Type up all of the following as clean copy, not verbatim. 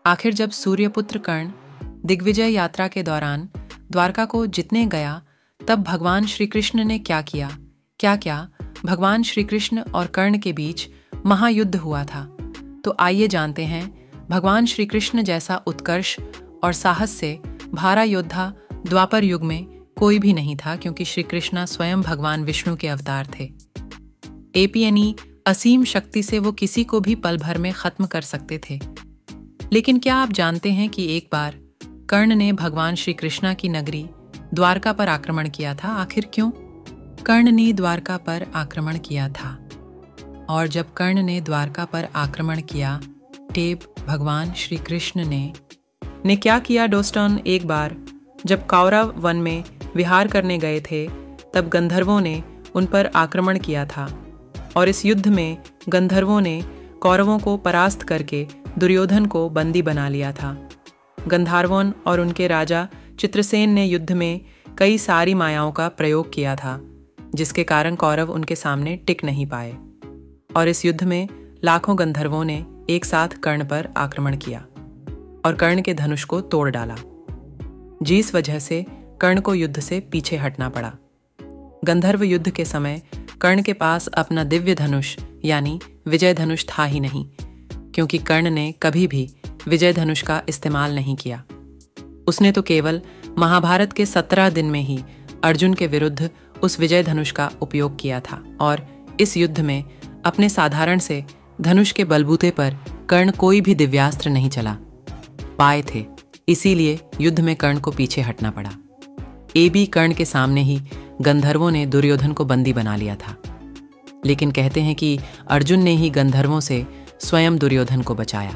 आखिर जब सूर्यपुत्र कर्ण दिग्विजय यात्रा के दौरान द्वारका को जीतने गया, तब भगवान श्री कृष्ण ने क्या किया? क्या भगवान श्री कृष्ण और कर्ण के बीच महायुद्ध हुआ था? तो आइए जानते हैं। भगवान श्री कृष्ण जैसा उत्कर्ष और साहस से भारा योद्धा द्वापर युग में कोई भी नहीं था, क्योंकि श्री कृष्ण स्वयं भगवान विष्णु के अवतार थे। एपीएनई असीम शक्ति से वो किसी को भी पल भर में खत्म कर सकते थे। लेकिन क्या आप जानते हैं कि एक बार कर्ण ने भगवान श्री कृष्ण की नगरी द्वारका पर आक्रमण किया था? आखिर क्यों कर्ण ने द्वारका पर आक्रमण किया था? और जब कर्ण ने द्वारका पर आक्रमण किया, तब भगवान श्री कृष्ण ने क्या किया दोस्तों? एक बार जब कौरव वन में विहार करने गए थे, तब गंधर्वों ने उन पर आक्रमण किया था, और इस युद्ध में गंधर्वों ने कौरवों को परास्त करके दुर्योधन को बंदी बना लिया था। गंधर्वों और उनके राजा चित्रसेन ने युद्ध में कई सारी मायाओं का प्रयोग किया था, जिसके कारण कौरव उनके सामने टिक नहीं पाए, और इस युद्ध में लाखों गंधर्वों ने एक साथ कर्ण पर आक्रमण किया और कर्ण के धनुष को तोड़ डाला, जिस वजह से कर्ण को युद्ध से पीछे हटना पड़ा। गंधर्व युद्ध के समय कर्ण के पास अपना दिव्य धनुष यानी विजय धनुष था ही नहीं, क्योंकि कर्ण ने कभी भी विजय धनुष का इस्तेमाल नहीं किया। उसने तो केवल महाभारत के 17 दिन में ही अर्जुन के विरुद्ध उस विजय धनुष का उपयोग किया था, और इस युद्ध में अपने साधारण से धनुष के बलबूते पर कर्ण कोई भी दिव्यास्त्र नहीं चला पाए थे। इसीलिए युद्ध में कर्ण को पीछे हटना पड़ा। कर्ण के सामने ही गंधर्वों ने दुर्योधन को बंदी बना लिया था। लेकिन कहते हैं कि अर्जुन ने ही गंधर्वों से स्वयं दुर्योधन को बचाया,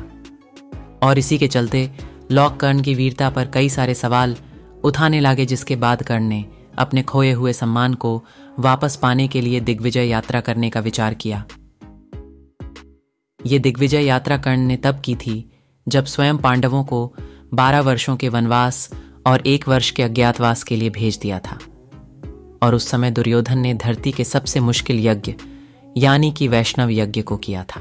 और इसी के चलते लोग कर्ण की वीरता पर कई सारे सवाल उठाने लगे, जिसके बाद कर्ण ने अपने खोए हुए सम्मान को वापस पाने के लिए दिग्विजय यात्रा करने का विचार किया। ये दिग्विजय यात्रा कर्ण ने तब की थी जब स्वयं पांडवों को 12 वर्षों के वनवास और 1 वर्ष के अज्ञातवास के लिए भेज दिया था, और उस समय दुर्योधन ने धरती के सबसे मुश्किल यज्ञ यानी कि वैष्णव यज्ञ को किया था।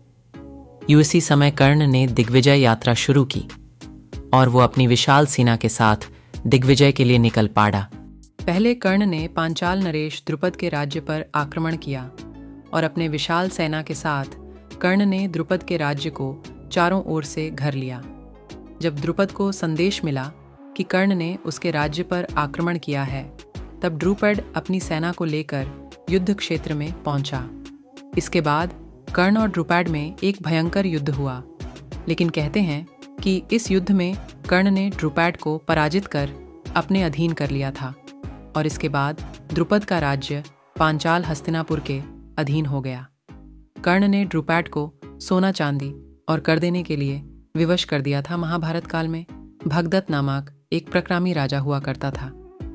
इसी समय कर्ण ने दिग्विजय यात्रा शुरू की, और वो अपनी विशाल सेना के साथ दिग्विजय के लिए निकल पड़ा। पहले कर्ण ने पांचाल नरेश द्रुपद के राज्य पर आक्रमण किया, और अपने विशाल सेना के साथ कर्ण ने द्रुपद के राज्य को चारों ओर से घर लिया। जब द्रुपद को संदेश मिला कि कर्ण ने उसके राज्य पर आक्रमण किया है, तब द्रुपद अपनी सेना को लेकर युद्ध क्षेत्र में पहुंचा। इसके बाद कर्ण और द्रुपद में एक भयंकर युद्ध हुआ, लेकिन कहते हैं कि इस युद्ध में कर्ण ने द्रुपद को पराजित कर अपने अधीन कर लिया था, और इसके बाद द्रुपद का राज्य पांचाल हस्तिनापुर के अधीन हो गया। कर्ण ने द्रुपद को सोना चांदी और कर देने के लिए विवश कर दिया था। महाभारत काल में भगदत्त नामक एक प्रक्रामी राजा हुआ करता था।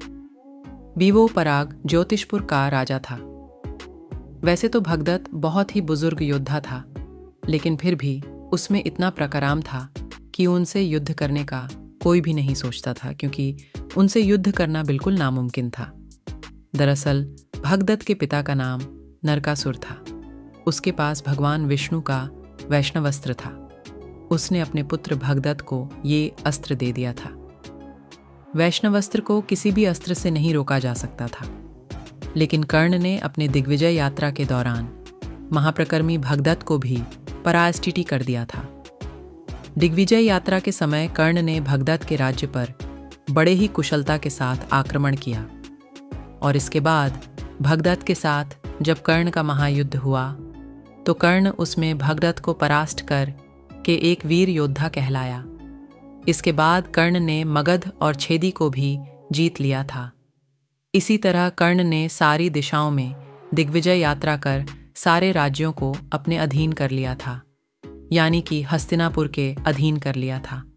बीवो पराग ज्योतिषपुर का राजा था। वैसे तो भगदत्त बहुत ही बुजुर्ग योद्धा था, लेकिन फिर भी उसमें इतना प्रकाराम था कि उनसे युद्ध करने का कोई भी नहीं सोचता था, क्योंकि उनसे युद्ध करना बिल्कुल नामुमकिन था। दरअसल भगदत्त के पिता का नाम नरकासुर था। उसके पास भगवान विष्णु का वैष्णव अस्त्र था। उसने अपने पुत्र भगदत्त को ये अस्त्र दे दिया था। वैष्णव अस्त्र को किसी भी अस्त्र से नहीं रोका जा सकता था, लेकिन कर्ण ने अपने दिग्विजय यात्रा के दौरान महाप्रकर्मी भगदत्त को भी परास्तीटी कर दिया था। दिग्विजय यात्रा के समय कर्ण ने भगदत्त के राज्य पर बड़े ही कुशलता के साथ आक्रमण किया, और इसके बाद भगदत्त के साथ जब कर्ण का महायुद्ध हुआ, तो कर्ण उसमें भगदत्त को परास्त कर के एक वीर योद्धा कहलाया। इसके बाद कर्ण ने मगध और छेदी को भी जीत लिया था। इसी तरह कर्ण ने सारी दिशाओं में दिग्विजय यात्रा कर सारे राज्यों को अपने अधीन कर लिया था, यानी कि हस्तिनापुर के अधीन कर लिया था।